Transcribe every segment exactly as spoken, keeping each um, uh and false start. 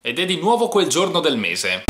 Ed è di nuovo quel giorno del mese.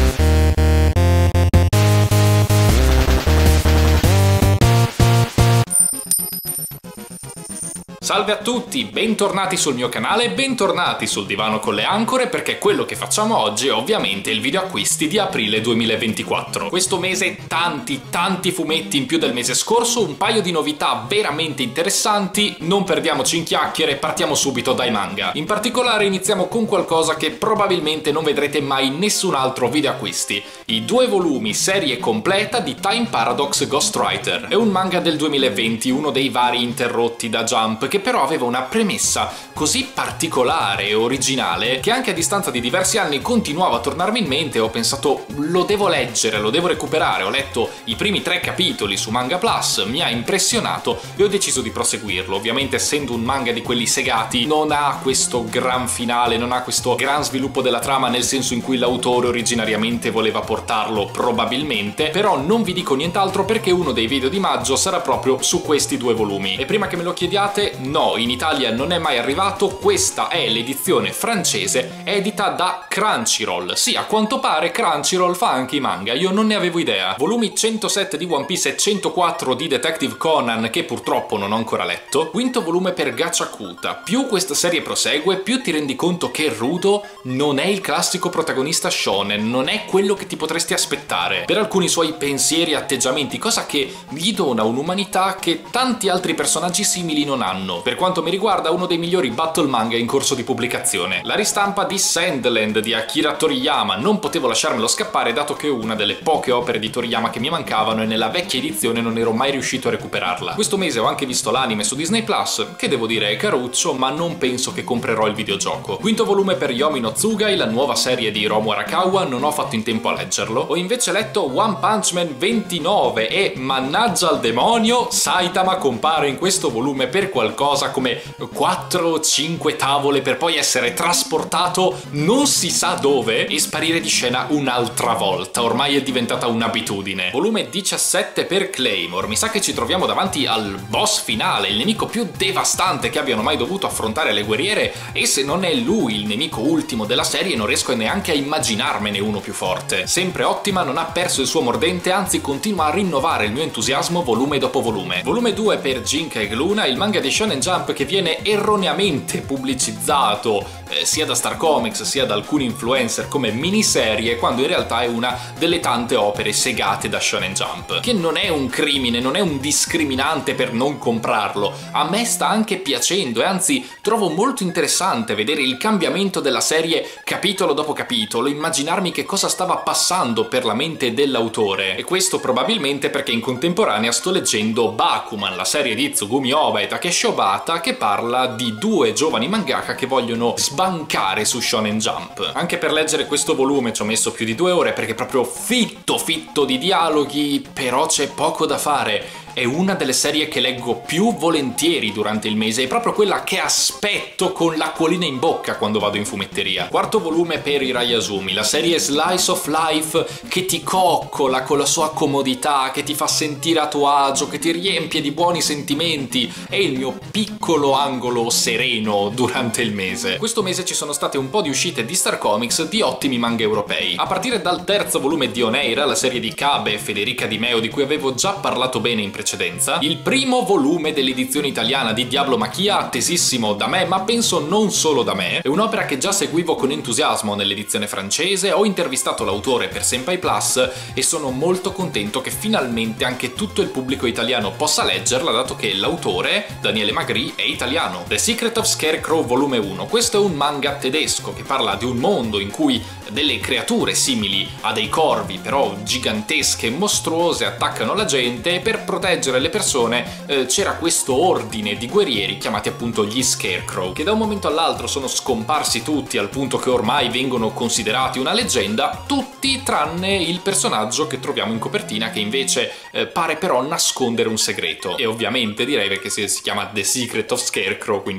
Salve a tutti, bentornati sul mio canale, bentornati sul divano con le ancore, perché quello che facciamo oggi è ovviamente il video acquisti di aprile duemilaventiquattro. Questo mese tanti, tanti fumetti in più del mese scorso, un paio di novità veramente interessanti, non perdiamoci in chiacchiere, partiamo subito dai manga. In particolare iniziamo con qualcosa che probabilmente non vedrete mai in nessun altro video acquisti, i due volumi serie completa di Time Paradox Ghostwriter. È un manga del duemilaventi, uno dei vari interrotti da Jump, che però aveva una premessa così particolare e originale che anche a distanza di diversi anni continuava a tornarmi in mente e ho pensato lo devo leggere, lo devo recuperare. Ho letto i primi tre capitoli su Manga Plus, mi ha impressionato e ho deciso di proseguirlo. Ovviamente essendo un manga di quelli segati non ha questo gran finale, non ha questo gran sviluppo della trama nel senso in cui l'autore originariamente voleva portarlo probabilmente, però non vi dico nient'altro perché uno dei video di maggio sarà proprio su questi due volumi. E prima che me lo chiediate, no, in Italia non è mai arrivato, questa è l'edizione francese, edita da Crunchyroll. Sì, a quanto pare Crunchyroll fa anche i manga, io non ne avevo idea. Volumi centosette di One Piece e centoquattro di Detective Conan, che purtroppo non ho ancora letto. Quinto volume per Gachakuta. Più questa serie prosegue, più ti rendi conto che Rudo non è il classico protagonista shonen, non è quello che ti potresti aspettare. Per alcuni suoi pensieri e atteggiamenti, cosa che gli dona un'umanità che tanti altri personaggi simili non hanno. Per quanto mi riguarda, uno dei migliori battle manga in corso di pubblicazione. La ristampa di Sandland di Akira Toriyama non potevo lasciarmelo scappare, dato che è una delle poche opere di Toriyama che mi mancavano e nella vecchia edizione non ero mai riuscito a recuperarla. Questo mese ho anche visto l'anime su Disney Plus, che devo dire è caruccio, ma non penso che comprerò il videogioco. Quinto volume per Yomi no Tsugai, la nuova serie di Hiromu Arakawa, non ho fatto in tempo a leggerlo. Ho invece letto One Punch Man ventinove e, mannaggia al demonio, Saitama compare in questo volume per qualcosa come quattro cinque tavole per poi essere trasportato non si sa dove e sparire di scena un'altra volta. Ormai è diventata un'abitudine. Volume diciassette per Claymore. Mi sa che ci troviamo davanti al boss finale, il nemico più devastante che abbiano mai dovuto affrontare le guerriere, e se non è lui il nemico ultimo della serie non riesco neanche a immaginarmene uno più forte. Sempre ottima, non ha perso il suo mordente, anzi continua a rinnovare il mio entusiasmo volume dopo volume. Volume due per Jinka e Luna, il manga di Shonen Jump che viene erroneamente pubblicizzato eh, sia da Star Comics sia da alcuni influencer come miniserie, quando in realtà è una delle tante opere segate da Shonen Jump, che non è un crimine, non è un discriminante per non comprarlo. A me sta anche piacendo e anzi trovo molto interessante vedere il cambiamento della serie capitolo dopo capitolo, immaginarmi che cosa stava passando per la mente dell'autore, e questo probabilmente perché in contemporanea sto leggendo Bakuman, la serie di Tsugumi Ohba e Takeshi Obata, che parla di due giovani mangaka che vogliono sbancare su Shonen Jump. Anche per leggere questo volume ci ho messo più di due ore perché è proprio fitto fitto di dialoghi, però c'è poco da fare. È una delle serie che leggo più volentieri durante il mese, è proprio quella che aspetto con l'acquolina in bocca quando vado in fumetteria. Quarto volume per Irayasumi, la serie slice of life che ti coccola con la sua comodità, che ti fa sentire a tuo agio, che ti riempie di buoni sentimenti. È il mio piccolo angolo sereno durante il mese. Questo mese ci sono state un po' di uscite di Star Comics di ottimi manga europei. A partire dal terzo volume di Oneira, la serie di Kabe e Federica Di Meo di cui avevo già parlato bene in precedenza, il primo volume dell'edizione italiana di Diablo Machia, attesissimo da me, ma penso non solo da me. È un'opera che già seguivo con entusiasmo nell'edizione francese, ho intervistato l'autore per Senpai Plus e sono molto contento che finalmente anche tutto il pubblico italiano possa leggerla, dato che l'autore, Daniele Magri, è italiano. The Secret of Scarecrow volume uno. Questo è un manga tedesco che parla di un mondo in cui delle creature simili a dei corvi, però gigantesche e mostruose, attaccano la gente, e per proteggere le persone eh, c'era questo ordine di guerrieri chiamati appunto gli Scarecrow, che da un momento all'altro sono scomparsi tutti al punto che ormai vengono considerati una leggenda, tutti tranne il personaggio che troviamo in copertina, che invece eh, pare però nascondere un segreto. E ovviamente direi, perché si, si chiama The Secret of Scarecrow, quindi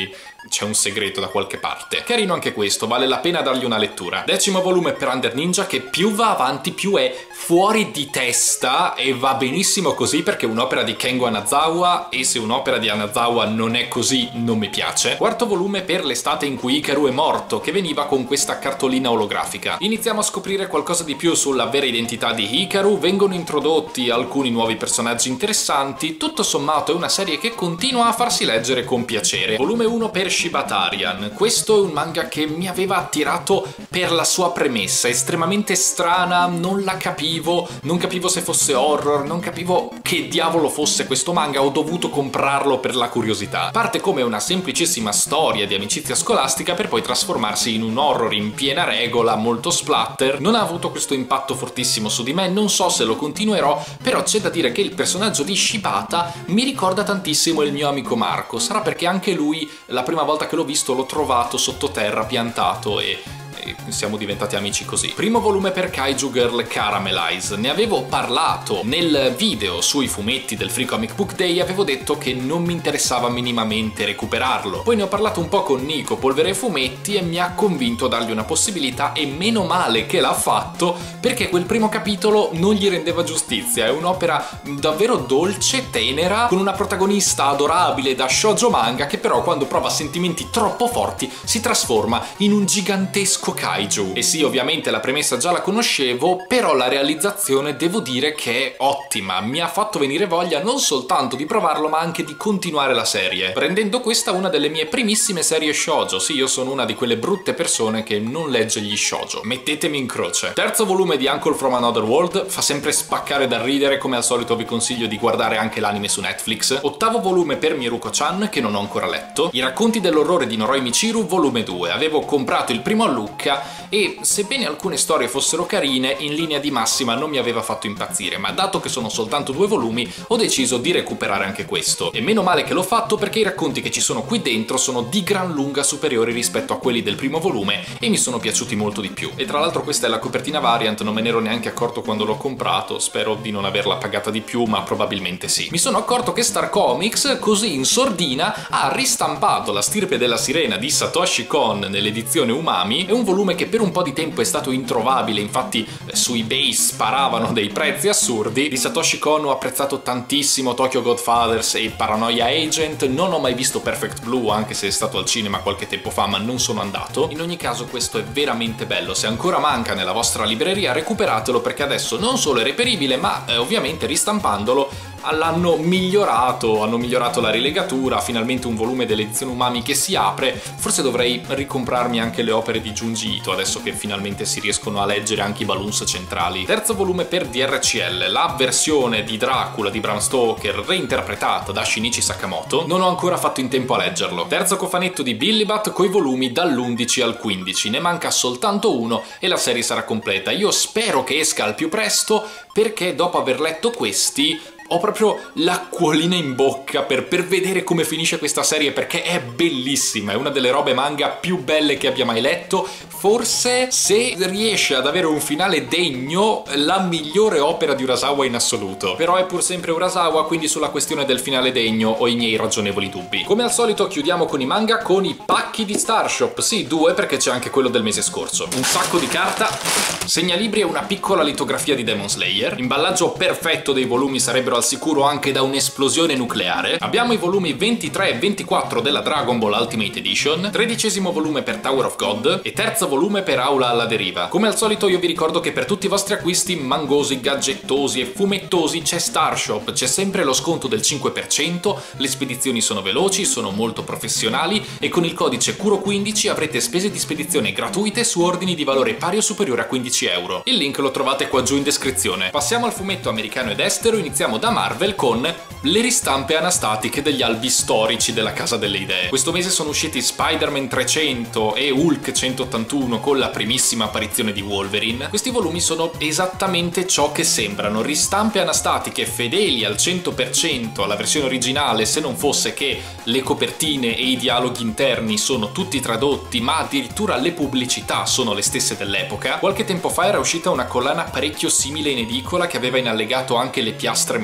c'è un segreto da qualche parte. Carino anche questo, vale la pena dargli una lettura. Decimo volume per Under Ninja, che più va avanti più è fuori di testa, e va benissimo così perché è un'opera di Kengo Hanazawa, e se un'opera di Hanazawa non è così non mi piace. Quarto volume per l'estate in cui Hikaru è morto, che veniva con questa cartolina olografica. Iniziamo a scoprire qualcosa di più sulla vera identità di Hikaru, vengono introdotti alcuni nuovi personaggi interessanti, tutto sommato è una serie che continua a farsi leggere con piacere. Volume uno per Shibatarian. Questo è un manga che mi aveva attirato per la sua premessa, estremamente strana, non la capivo, non capivo se fosse horror, non capivo che diavolo fosse questo manga, ho dovuto comprarlo per la curiosità. Parte come una semplicissima storia di amicizia scolastica per poi trasformarsi in un horror in piena regola, molto splatter. Non ha avuto questo impatto fortissimo su di me, non so se lo continuerò, però c'è da dire che il personaggio di Shibata mi ricorda tantissimo il mio amico Marco, sarà perché anche lui la prima volta che l'ho visto l'ho trovato sottoterra piantato e siamo diventati amici così. Primo volume per Kaiju Girl Caramelize. Ne avevo parlato nel video sui fumetti del Free Comic Book Day, avevo detto che non mi interessava minimamente recuperarlo. Poi ne ho parlato un po' con Nico, Polvere Fumetti, e mi ha convinto a dargli una possibilità, e meno male che l'ha fatto, perché quel primo capitolo non gli rendeva giustizia. È un'opera davvero dolce, tenera, con una protagonista adorabile da shoujo manga che però quando prova sentimenti troppo forti si trasforma in un gigantesco kaiju. E sì, ovviamente la premessa già la conoscevo, però la realizzazione devo dire che è ottima, mi ha fatto venire voglia non soltanto di provarlo ma anche di continuare la serie, rendendo questa una delle mie primissime serie shoujo. Sì, io sono una di quelle brutte persone che non legge gli shoujo, mettetemi in croce. Terzo volume di Uncle from Another World, fa sempre spaccare dal ridere, come al solito vi consiglio di guardare anche l'anime su Netflix. Ottavo volume per Miruko-chan, che non ho ancora letto. I racconti dell'orrore di Noroi Michiru volume due, avevo comprato il primo a Lucca e sebbene alcune storie fossero carine, in linea di massima non mi aveva fatto impazzire, ma dato che sono soltanto due volumi ho deciso di recuperare anche questo. E meno male che l'ho fatto, perché i racconti che ci sono qui dentro sono di gran lunga superiori rispetto a quelli del primo volume e mi sono piaciuti molto di più. E tra l'altro questa è la copertina variant, non me ne ero neanche accorto quando l'ho comprato, spero di non averla pagata di più, ma probabilmente sì. Mi sono accorto che Star Comics, così in sordina, ha ristampato La stirpe della sirena di Satoshi Kon nell'edizione Umami. È un volume che per un po' di tempo è stato introvabile, infatti su eBay sparavano dei prezzi assurdi. Di Satoshi Kon ho apprezzato tantissimo Tokyo Godfathers e Paranoia Agent, non ho mai visto Perfect Blue, anche se è stato al cinema qualche tempo fa ma non sono andato. In ogni caso questo è veramente bello, se ancora manca nella vostra libreria recuperatelo, perché adesso non solo è reperibile ma eh, ovviamente ristampandolo l'hanno migliorato, hanno migliorato la rilegatura, finalmente un volume dell'edizione Umami che si apre. Forse dovrei ricomprarmi anche le opere di Junji Ito adesso che finalmente si riescono a leggere anche i balloons centrali. Terzo volume per D R C L, la versione di Dracula di Bram Stoker reinterpretata da Shinichi Sakamoto. Non ho ancora fatto in tempo a leggerlo. Terzo cofanetto di Billy Bat coi volumi dall'undici al quindici, ne manca soltanto uno e la serie sarà completa. Io spero che esca al più presto, perché dopo aver letto questi ho proprio l'acquolina in bocca per, per vedere come finisce questa serie, perché è bellissima, è una delle robe manga più belle che abbia mai letto, forse, se riesce ad avere un finale degno, la migliore opera di Urasawa in assoluto. Però è pur sempre Urasawa, quindi sulla questione del finale degno ho i miei ragionevoli dubbi. Come al solito chiudiamo con i manga con i pacchi di Starshop, sì, due, perché c'è anche quello del mese scorso. Un sacco di carta, segnalibri e una piccola litografia di Demon Slayer. Imballaggio perfetto dei volumi, sarebbero al sicuro anche da un'esplosione nucleare. Abbiamo i volumi ventitré e ventiquattro della Dragon Ball Ultimate Edition, tredicesimo volume per Tower of God e terzo volume per Aula alla deriva. Come al solito io vi ricordo che per tutti i vostri acquisti mangosi, gadgettosi e fumettosi c'è Starshop, c'è sempre lo sconto del cinque per cento, le spedizioni sono veloci, sono molto professionali e con il codice Kuro quindici avrete spese di spedizione gratuite su ordini di valore pari o superiore a quindici euro. Il link lo trovate qua giù in descrizione. Passiamo al fumetto americano ed estero, iniziamo da Marvel con le ristampe anastatiche degli albi storici della Casa delle Idee. Questo mese sono usciti Spider-Man trecento e Hulk centottantuno con la primissima apparizione di Wolverine. Questi volumi sono esattamente ciò che sembrano, ristampe anastatiche fedeli al cento per cento alla versione originale, se non fosse che le copertine e i dialoghi interni sono tutti tradotti, ma addirittura le pubblicità sono le stesse dell'epoca. Qualche tempo fa era uscita una collana parecchio simile in edicola che aveva in allegato anche le piastre metaforiche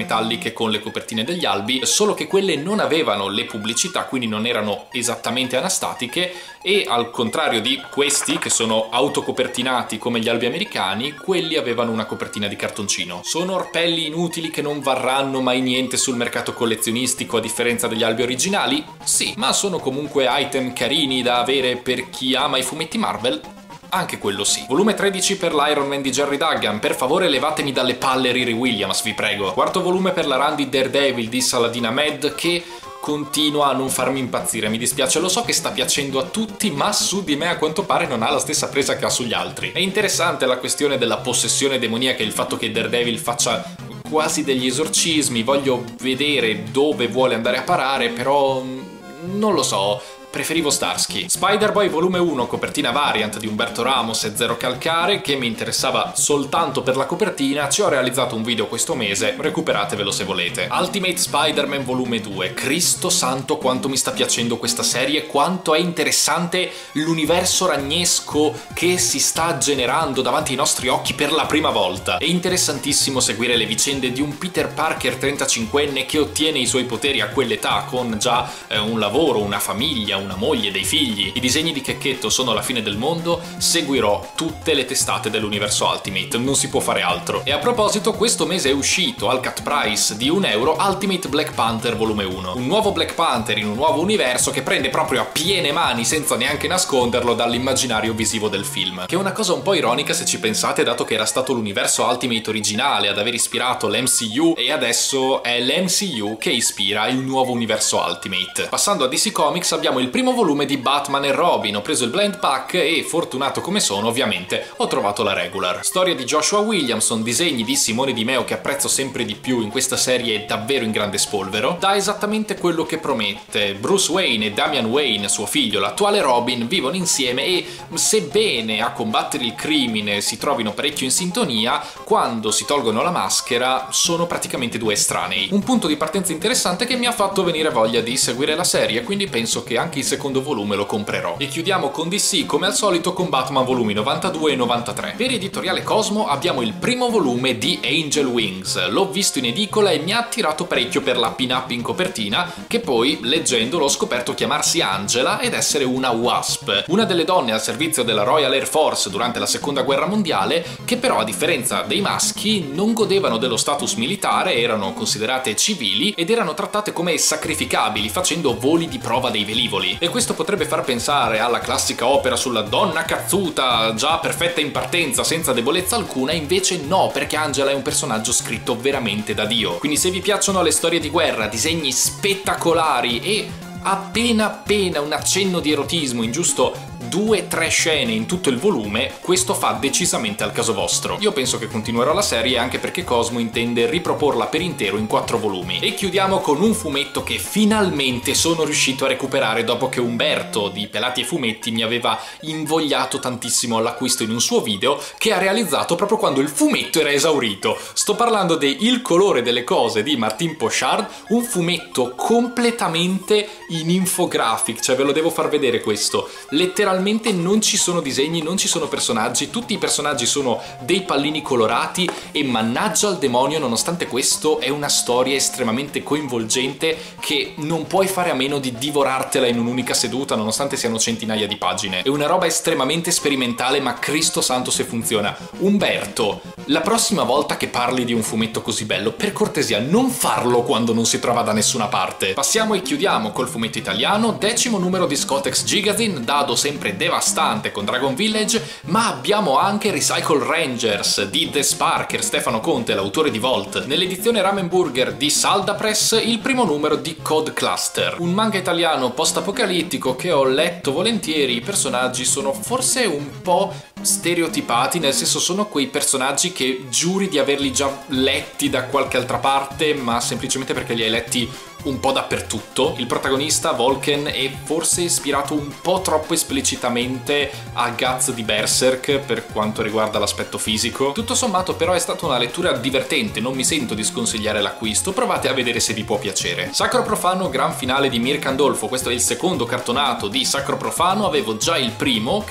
metalliche con le copertine degli albi, solo che quelle non avevano le pubblicità, quindi non erano esattamente anastatiche, e al contrario di questi che sono autocopertinati come gli albi americani, quelli avevano una copertina di cartoncino. Sono orpelli inutili che non varranno mai niente sul mercato collezionistico a differenza degli albi originali? Sì, ma sono comunque item carini da avere per chi ama i fumetti Marvel? Anche quello sì. Volume tredici per l'Iron Man di Gerry Duggan, per favore levatemi dalle palle Riri Williams, vi prego. Quarto volume per la run di Daredevil di Saladin Ahmed, che continua a non farmi impazzire, mi dispiace, lo so che sta piacendo a tutti, ma su di me a quanto pare non ha la stessa presa che ha sugli altri. È interessante la questione della possessione demoniaca e il fatto che Daredevil faccia quasi degli esorcismi, voglio vedere dove vuole andare a parare, però non lo so. Preferivo Starsky. Spider-Boy volume uno, copertina variant di Umberto Ramos e Zero Calcare, che mi interessava soltanto per la copertina. Ci ho realizzato un video questo mese, recuperatevelo se volete. Ultimate Spider-Man volume due, Cristo santo quanto mi sta piacendo questa serie, quanto è interessante l'universo ragnesco che si sta generando davanti ai nostri occhi per la prima volta. È interessantissimo seguire le vicende di un Peter Parker trentacinquenne che ottiene i suoi poteri a quell'età, con già eh, un lavoro, una famiglia, una moglie, dei figli. I disegni di Checchetto sono la fine del mondo, seguirò tutte le testate dell'universo Ultimate, non si può fare altro. E a proposito, questo mese è uscito al cut price di un euro Ultimate Black Panther volume uno. Un nuovo Black Panther in un nuovo universo che prende proprio a piene mani, senza neanche nasconderlo, dall'immaginario visivo del film. Che è una cosa un po' ironica se ci pensate, dato che era stato l'universo Ultimate originale ad aver ispirato l'M C U e adesso è l'M C U che ispira il nuovo universo Ultimate. Passando a D C Comics abbiamo il primo volume di Batman e Robin, ho preso il blind pack e, fortunato come sono, ovviamente ho trovato la regular. Storia di Joshua Williamson, disegni di Simone Di Meo che apprezzo sempre di più in questa serie davvero in grande spolvero, dà esattamente quello che promette. Bruce Wayne e Damian Wayne, suo figlio, l'attuale Robin, vivono insieme e, sebbene a combattere il crimine si trovino parecchio in sintonia, quando si tolgono la maschera sono praticamente due estranei. Un punto di partenza interessante che mi ha fatto venire voglia di seguire la serie, quindi penso che anche il secondo volume lo comprerò. E chiudiamo con D C come al solito con Batman volumi novantadue e novantatré. Per editoriale Cosmo abbiamo il primo volume di Angel Wings. L'ho visto in edicola e mi ha attirato parecchio per la pin-up in copertina, che poi leggendolo ho scoperto chiamarsi Angela ed essere una Wasp, una delle donne al servizio della Royal Air Force durante la seconda guerra mondiale, che però a differenza dei maschi non godevano dello status militare, erano considerate civili ed erano trattate come sacrificabili facendo voli di prova dei velivoli. E questo potrebbe far pensare alla classica opera sulla donna cazzuta, già perfetta in partenza, senza debolezza alcuna, invece no, perché Angela è un personaggio scritto veramente da Dio. Quindi se vi piacciono le storie di guerra, disegni spettacolari e appena appena un accenno di erotismo in giusto due o tre scene in tutto il volume, questo fa decisamente al caso vostro. Io penso che continuerò la serie anche perché Cosmo intende riproporla per intero in quattro volumi. E chiudiamo con un fumetto che finalmente sono riuscito a recuperare dopo che Umberto di Pelati e Fumetti mi aveva invogliato tantissimo all'acquisto in un suo video che ha realizzato proprio quando il fumetto era esaurito. Sto parlando di Il colore delle cose di Martin Pochard, un fumetto completamente in infographic, cioè ve lo devo far vedere questo. Letteralmente non ci sono disegni, non ci sono personaggi, tutti i personaggi sono dei pallini colorati e mannaggia al demonio, nonostante questo è una storia estremamente coinvolgente che non puoi fare a meno di divorartela in un'unica seduta, nonostante siano centinaia di pagine. È una roba estremamente sperimentale, ma Cristo santo se funziona. Umberto, la prossima volta che parli di un fumetto così bello, per cortesia non farlo quando non si trova da nessuna parte. Passiamo e chiudiamo col fumetto italiano, decimo numero di Scotex Gigazine, dado sempre devastante con Dragon Village, ma abbiamo anche Recycle Rangers di The Sparker, Stefano Conte, l'autore di Volt. Nell'edizione Ramen Burger di Salda Press, il primo numero di Code Cluster, un manga italiano post-apocalittico che ho letto volentieri. I personaggi sono forse un po' stereotipati, nel senso sono quei personaggi che giuri di averli già letti da qualche altra parte, ma semplicemente perché li hai letti un po' dappertutto. Il protagonista, Volken, è forse ispirato un po' troppo esplicitamente a Guts di Berserk per quanto riguarda l'aspetto fisico. Tutto sommato però è stata una lettura divertente, non mi sento di sconsigliare l'acquisto, provate a vedere se vi può piacere. Sacro Profano, gran finale di Mirka Andolfo, questo è il secondo cartonato di Sacro Profano, avevo già il primo che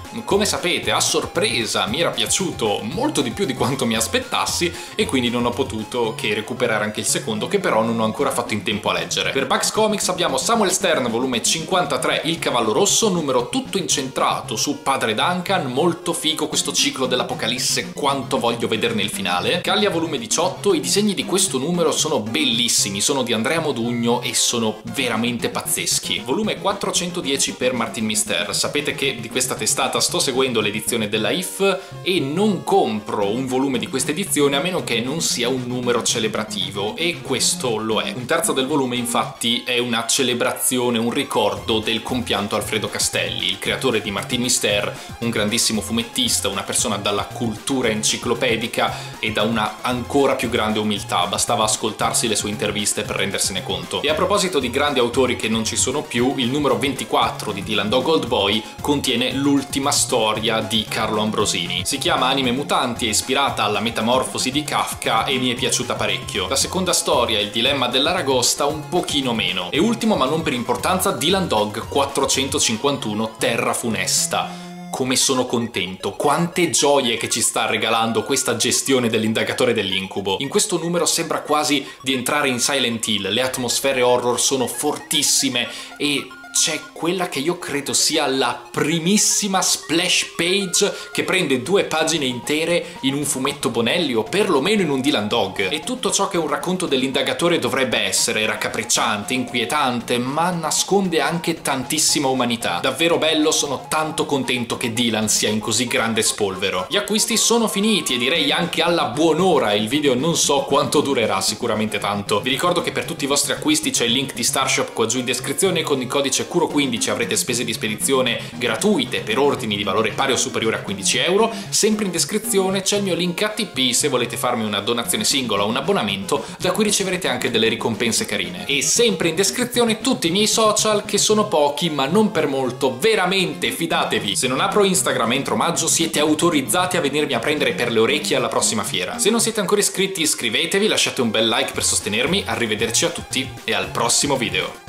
come sapete, a sorpresa mi era piaciuto molto di più di quanto mi aspettassi e quindi non ho potuto che recuperare anche il secondo, che però non ho ancora fatto in tempo a leggere. Per Bugs Comics abbiamo Samuel Stern, volume cinquantatré, Il Cavallo Rosso, numero tutto incentrato su Padre Duncan, molto figo questo ciclo dell'Apocalisse, quanto voglio vederne il finale. Gallia, volume diciotto, i disegni di questo numero sono bellissimi, sono di Andrea Modugno e sono veramente pazzeschi. Volume quattrocentodieci per Martin Mister, sapete che di questa testata sto seguendo l'edizione della I F e non compro un volume di questa edizione a meno che non sia un numero celebrativo, e questo lo è. Un terzo del volume infatti è una celebrazione, un ricordo del compianto Alfredo Castelli, il creatore di Martin Mister, un grandissimo fumettista, una persona dalla cultura enciclopedica e da una ancora più grande umiltà, bastava ascoltarsi le sue interviste per rendersene conto. E a proposito di grandi autori che non ci sono più, il numero ventiquattro di Dylan Dog Old Boy contiene l'ultima storia di Carlo Ambrosini. Si chiama Anime Mutanti, è ispirata alla Metamorfosi di Kafka e mi è piaciuta parecchio. La seconda storia, Il dilemma dell'aragosta, un pochino meno. E ultimo ma non per importanza, Dylan Dog quattrocentocinquantuno, Terra Funesta. Come sono contento, quante gioie che ci sta regalando questa gestione dell'indagatore dell'incubo. In questo numero sembra quasi di entrare in Silent Hill, le atmosfere horror sono fortissime e c'è quella che io credo sia la primissima splash page che prende due pagine intere in un fumetto Bonelli o perlomeno in un Dylan Dog. E tutto ciò che un racconto dell'indagatore dovrebbe essere, raccapricciante, inquietante, ma nasconde anche tantissima umanità. Davvero bello, sono tanto contento che Dylan sia in così grande spolvero. Gli acquisti sono finiti e direi anche alla buon'ora, il video non so quanto durerà, sicuramente tanto. Vi ricordo che per tutti i vostri acquisti c'è il link di Starshop qua giù in descrizione, con il codice Curo quindici avrete spese di spedizione gratuite per ordini di valore pari o superiore a quindici euro. Sempre in descrizione c'è il mio link A T P se volete farmi una donazione singola o un abbonamento, da cui riceverete anche delle ricompense carine. E sempre in descrizione tutti i miei social, che sono pochi ma non per molto, veramente fidatevi. Se non apro Instagram entro maggio siete autorizzati a venirmi a prendere per le orecchie alla prossima fiera. Se non siete ancora iscritti iscrivetevi, lasciate un bel like per sostenermi, arrivederci a tutti e al prossimo video.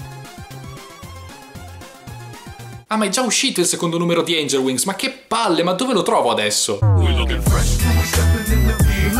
Ah, ma è già uscito il secondo numero di Angel Wings, ma che palle, ma dove lo trovo adesso?